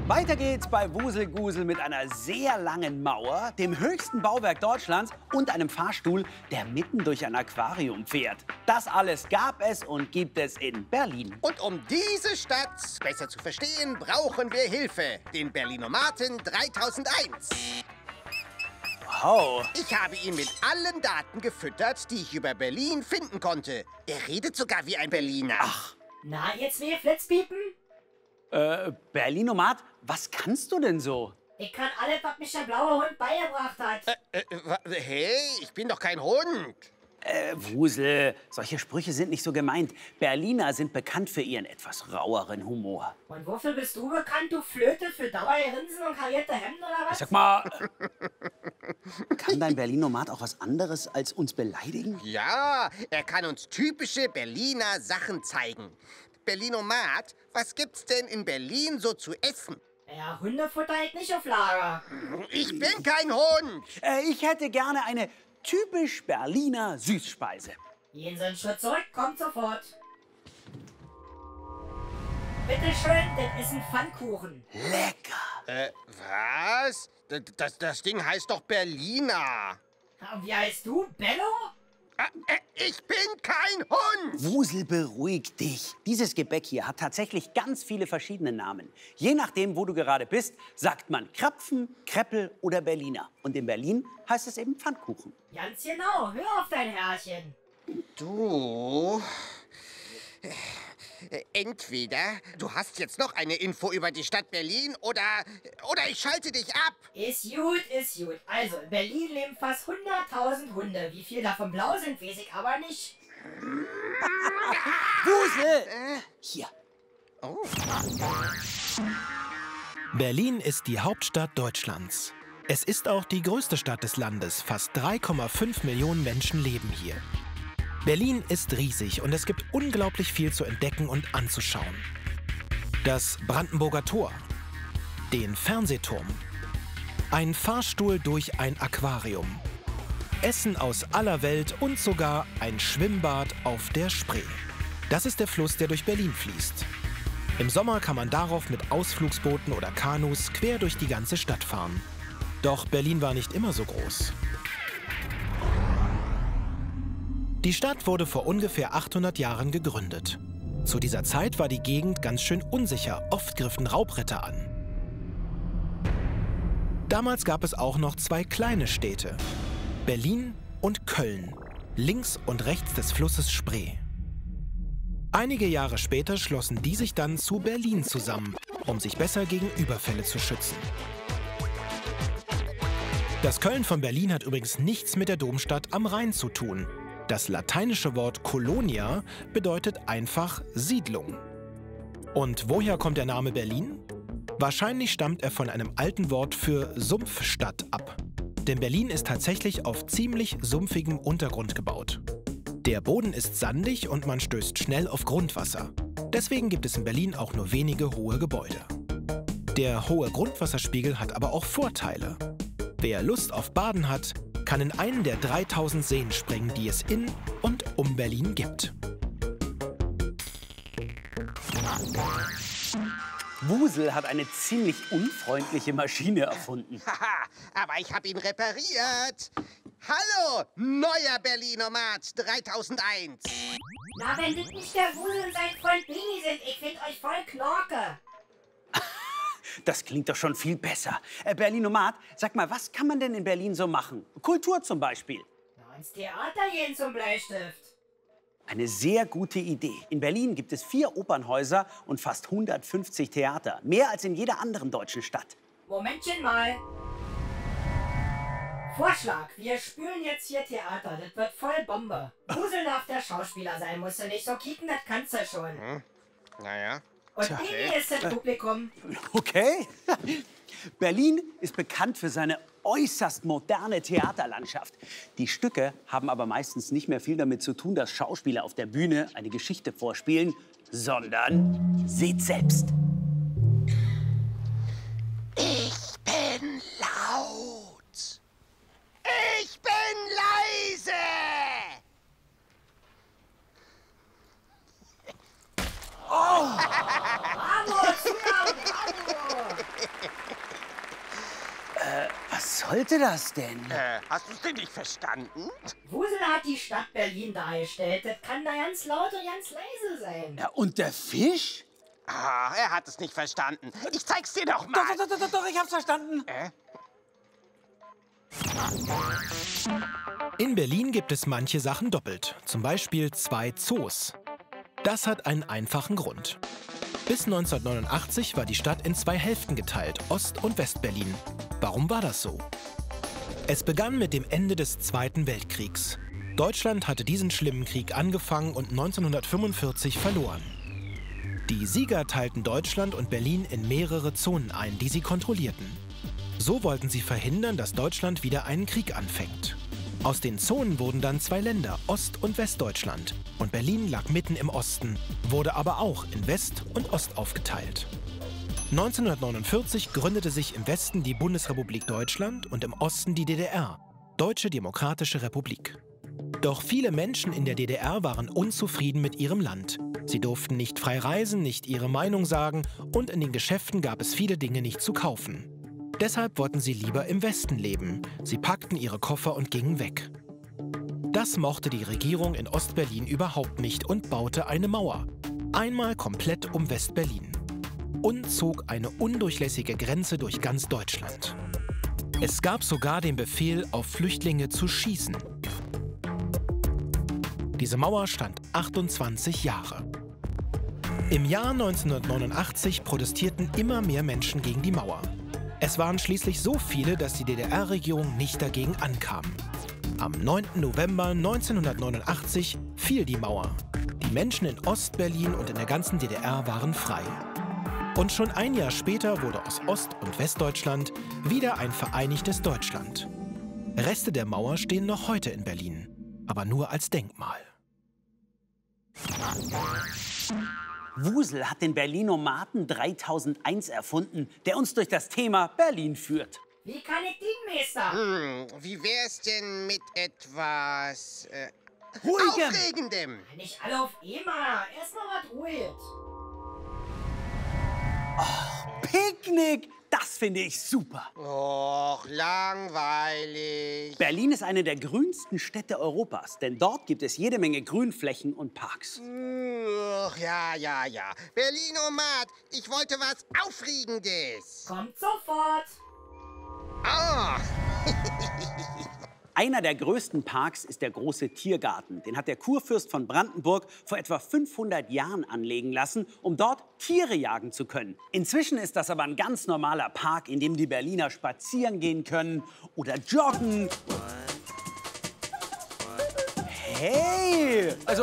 Weiter geht's bei Wuselgusel mit einer sehr langen Mauer, dem höchsten Bauwerk Deutschlands und einem Fahrstuhl, der mitten durch ein Aquarium fährt. Das alles gab es und gibt es in Berlin. Und um diese Stadt besser zu verstehen, brauchen wir Hilfe. Den Berlinomaten 3001. Wow. Ich habe ihn mit allen Daten gefüttert, die ich über Berlin finden konnte. Er redet sogar wie ein Berliner. Ach. Na, jetzt will Flitzpiepen? Berlinomat, was kannst du denn so? Ich kann alles, was mich der blaue Hund beigebracht hat. Hey, ich bin doch kein Hund. Wusel, solche Sprüche sind nicht so gemeint. Berliner sind bekannt für ihren etwas raueren Humor. Und wofür bist du bekannt, du Flöte? Für Dauergrinsen und karierte Hemden oder was? Sag mal, kann dein Berlinomat auch was anderes als uns beleidigen? Ja, er kann uns typische Berliner Sachen zeigen. Berlinomat, was gibt's denn in Berlin so zu essen? Ja, Hundefutter halt nicht auf Lager. Ich bin kein Hund. Ich hätte gerne eine typisch Berliner Süßspeise. Gehen Sie einen Schritt zurück, kommt sofort. Bitte schön, das ist ein Pfannkuchen. Lecker. Was? Das Ding heißt doch Berliner. Und wie heißt du? Bello? Ich bin kein Hund. Wusel, beruhig dich. Dieses Gebäck hier hat tatsächlich ganz viele verschiedene Namen. Je nachdem, wo du gerade bist, sagt man Krapfen, Kreppel oder Berliner. Und in Berlin heißt es eben Pfannkuchen. Ganz genau, hör auf dein Herrchen. Du... Entweder du hast jetzt noch eine Info über die Stadt Berlin oder ich schalte dich ab. Ist gut, ist gut. Also, in Berlin leben fast 100.000 Hunde. Wie viel davon blau sind, weiß ich aber nicht. Wusel! Hier. Oh. Berlin ist die Hauptstadt Deutschlands. Es ist auch die größte Stadt des Landes. Fast 3,5 Millionen Menschen leben hier. Berlin ist riesig und es gibt unglaublich viel zu entdecken und anzuschauen. Das Brandenburger Tor, den Fernsehturm, ein Fahrstuhl durch ein Aquarium, Essen aus aller Welt und sogar ein Schwimmbad auf der Spree. Das ist der Fluss, der durch Berlin fließt. Im Sommer kann man darauf mit Ausflugsbooten oder Kanus quer durch die ganze Stadt fahren. Doch Berlin war nicht immer so groß. Die Stadt wurde vor ungefähr 800 Jahren gegründet. Zu dieser Zeit war die Gegend ganz schön unsicher, oft griffen Raubritter an. Damals gab es auch noch zwei kleine Städte, Berlin und Köln, links und rechts des Flusses Spree. Einige Jahre später schlossen die sich dann zu Berlin zusammen, um sich besser gegen Überfälle zu schützen. Das Köln von Berlin hat übrigens nichts mit der Domstadt am Rhein zu tun. Das lateinische Wort Colonia bedeutet einfach Siedlung. Und woher kommt der Name Berlin? Wahrscheinlich stammt er von einem alten Wort für Sumpfstadt ab. Denn Berlin ist tatsächlich auf ziemlich sumpfigem Untergrund gebaut. Der Boden ist sandig und man stößt schnell auf Grundwasser. Deswegen gibt es in Berlin auch nur wenige hohe Gebäude. Der hohe Grundwasserspiegel hat aber auch Vorteile. Wer Lust auf Baden hat, kann in einen der 3000 Seen springen, die es in und um Berlin gibt. Wusel hat eine ziemlich unfreundliche Maschine erfunden. Haha, aber ich habe ihn repariert. Hallo, neuer Berlinomat 3001. Na, wenn das nicht der Wusel und sein Freund Bini sind, ich find euch voll Knorke. Das klingt doch schon viel besser. Berlinomat, sag mal, was kann man denn in Berlin so machen? Kultur zum Beispiel. Na, ins Theater gehen zum Bleistift. Eine sehr gute Idee. In Berlin gibt es 4 Opernhäuser und fast 150 Theater. Mehr als in jeder anderen deutschen Stadt. Momentchen mal. Vorschlag, wir spülen jetzt hier Theater. Das wird voll Bombe. Wusel darf der Schauspieler sein, musst du nicht so kicken, das kannst du schon. Naja. Und Bini ist das Publikum. Okay. Berlin ist bekannt für seine äußerst moderne Theaterlandschaft. Die Stücke haben aber meistens nicht mehr viel damit zu tun, dass Schauspieler auf der Bühne eine Geschichte vorspielen, sondern seht selbst. Ich bin laut. Ich bin leise. Bravo, Zuhörer, bravo! sollte das denn? Hast du es denn nicht verstanden? Wusel hat die Stadt Berlin dargestellt. Das kann da ganz laut und ganz leise sein. Ja, und der Fisch? Ah, er hat es nicht verstanden. Ich zeig's dir doch mal. Doch, ich hab's verstanden. In Berlin gibt es manche Sachen doppelt, zum Beispiel 2 Zoos. Das hat einen einfachen Grund. Bis 1989 war die Stadt in 2 Hälften geteilt, Ost- und West-Berlin. Warum war das so? Es begann mit dem Ende des Zweiten Weltkriegs. Deutschland hatte diesen schlimmen Krieg angefangen und 1945 verloren. Die Sieger teilten Deutschland und Berlin in mehrere Zonen ein, die sie kontrollierten. So wollten sie verhindern, dass Deutschland wieder einen Krieg anfängt. Aus den Zonen wurden dann 2 Länder, Ost- und Westdeutschland. Und Berlin lag mitten im Osten, wurde aber auch in West und Ost aufgeteilt. 1949 gründete sich im Westen die Bundesrepublik Deutschland und im Osten die DDR, Deutsche Demokratische Republik. Doch viele Menschen in der DDR waren unzufrieden mit ihrem Land. Sie durften nicht frei reisen, nicht ihre Meinung sagen und in den Geschäften gab es viele Dinge nicht zu kaufen. Deshalb wollten sie lieber im Westen leben. Sie packten ihre Koffer und gingen weg. Das mochte die Regierung in Ostberlin überhaupt nicht und baute eine Mauer. Einmal komplett um Westberlin. Und zog eine undurchlässige Grenze durch ganz Deutschland. Es gab sogar den Befehl, auf Flüchtlinge zu schießen. Diese Mauer stand 28 Jahre. Im Jahr 1989 protestierten immer mehr Menschen gegen die Mauer. Es waren schließlich so viele, dass die DDR-Regierung nicht dagegen ankam. Am 9. November 1989 fiel die Mauer. Die Menschen in Ostberlin und in der ganzen DDR waren frei. Und schon ein Jahr später wurde aus Ost- und Westdeutschland wieder ein vereinigtes Deutschland. Reste der Mauer stehen noch heute in Berlin, aber nur als Denkmal. Wusel hat den Berlinomaten 3001 erfunden, der uns durch das Thema Berlin führt. Wie kann ich dienen, Meister? Wie wär's denn mit etwas Ruhigem! Aufregendem? Nicht alle auf einmal. Erstmal was ruhig. Picknick! Das finde ich super. Och, langweilig. Berlin ist eine der grünsten Städte Europas, denn dort gibt es jede Menge Grünflächen und Parks. Ach, ja. Berlinomat, ich wollte was Aufregendes. Kommt sofort. Ah, Einer der größten Parks ist der große Tiergarten. Den hat der Kurfürst von Brandenburg vor etwa 500 Jahren anlegen lassen, um dort Tiere jagen zu können. Inzwischen ist das aber ein ganz normaler Park, in dem die Berliner spazieren gehen können oder joggen. Hey! Also,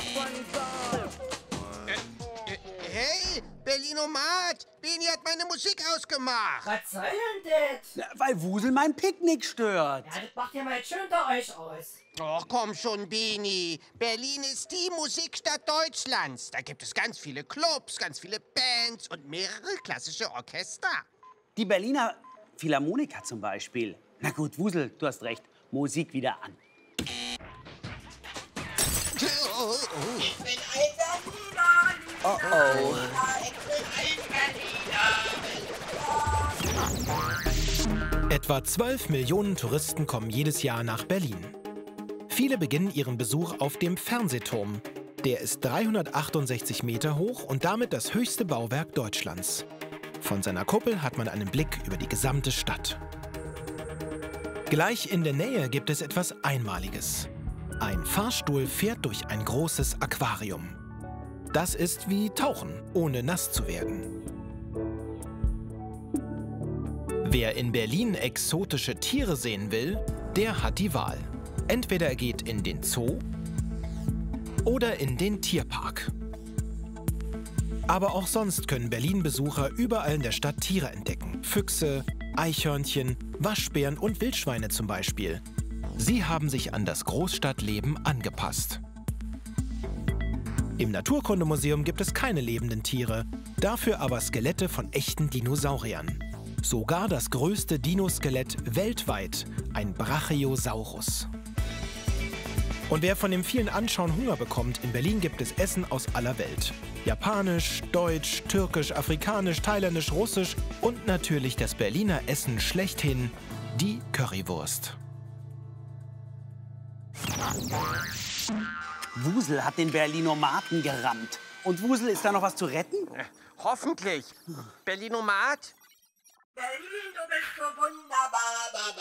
hey, Berlinomat, Beni hat meine Musik ausgemacht. Was soll denn das? weil Wusel mein Picknick stört. Ja, das macht ihr mal schön unter euch aus. Och, komm schon, Beni. Berlin ist die Musikstadt Deutschlands. Da gibt es ganz viele Clubs, ganz viele Bands und mehrere klassische Orchester. Die Berliner Philharmoniker zum Beispiel. Na gut, Wusel, du hast recht. Musik wieder an. Ich bin ein Berliner. Ich bin ein Berliner. Etwa 12 Millionen Touristen kommen jedes Jahr nach Berlin. Viele beginnen ihren Besuch auf dem Fernsehturm. Der ist 368 Meter hoch und damit das höchste Bauwerk Deutschlands. Von seiner Kuppel hat man einen Blick über die gesamte Stadt. Gleich in der Nähe gibt es etwas Einmaliges. Ein Fahrstuhl fährt durch ein großes Aquarium. Das ist wie Tauchen, ohne nass zu werden. Wer in Berlin exotische Tiere sehen will, der hat die Wahl. Entweder er geht in den Zoo oder in den Tierpark. Aber auch sonst können Berlin-Besucher überall in der Stadt Tiere entdecken. Füchse, Eichhörnchen, Waschbären und Wildschweine zum Beispiel. Sie haben sich an das Großstadtleben angepasst. Im Naturkundemuseum gibt es keine lebenden Tiere, dafür aber Skelette von echten Dinosauriern. Sogar das größte Dinoskelett weltweit, ein Brachiosaurus. Und wer von dem vielen Anschauen Hunger bekommt, in Berlin gibt es Essen aus aller Welt. Japanisch, Deutsch, Türkisch, Afrikanisch, Thailändisch, Russisch und natürlich das Berliner Essen schlechthin, die Currywurst. Wusel hat den Berlinomaten gerammt. Und Wusel, ist da noch was zu retten? Hoffentlich. Berlinomat? Berlin, du bist so wunderbar.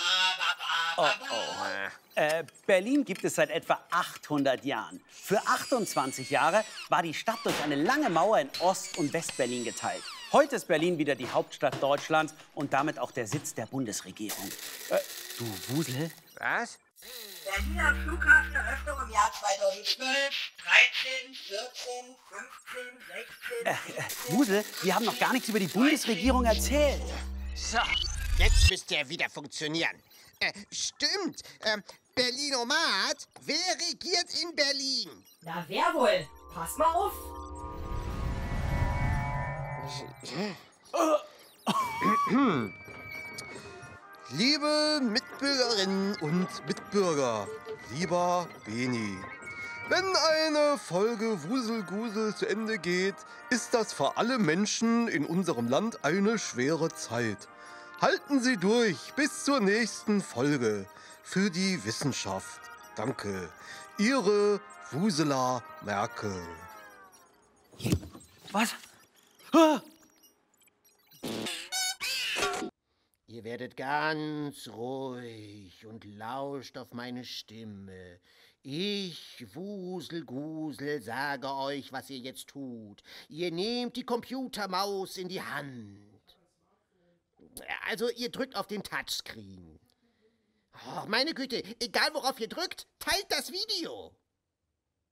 Berlin gibt es seit etwa 800 Jahren. Für 28 Jahre war die Stadt durch eine lange Mauer in Ost- und Westberlin geteilt. Heute ist Berlin wieder die Hauptstadt Deutschlands und damit auch der Sitz der Bundesregierung. Du, Wusel? Was? Berliner Flughafeneröffnung im Jahr 2012, 13, 14, 15, 16... Wusel, wir haben noch gar nichts über die Bundesregierung erzählt. So, jetzt müsste er wieder funktionieren. Stimmt. Berlinomat, wer regiert in Berlin? Na, wer wohl? Pass mal auf. Liebe Mitbürgerinnen und Mitbürger, lieber Beni, wenn eine Folge Wuselgusel zu Ende geht, ist das für alle Menschen in unserem Land eine schwere Zeit. Halten Sie durch bis zur nächsten Folge für die Wissenschaft. Danke. Ihre Wusela Merkel. Was? Ah! Ihr werdet ganz ruhig und lauscht auf meine Stimme. Ich, Wuselgusel, sage euch, was ihr jetzt tut. Ihr nehmt die Computermaus in die Hand. Also, ihr drückt auf den Touchscreen. Oh, meine Güte, egal worauf ihr drückt, teilt das Video.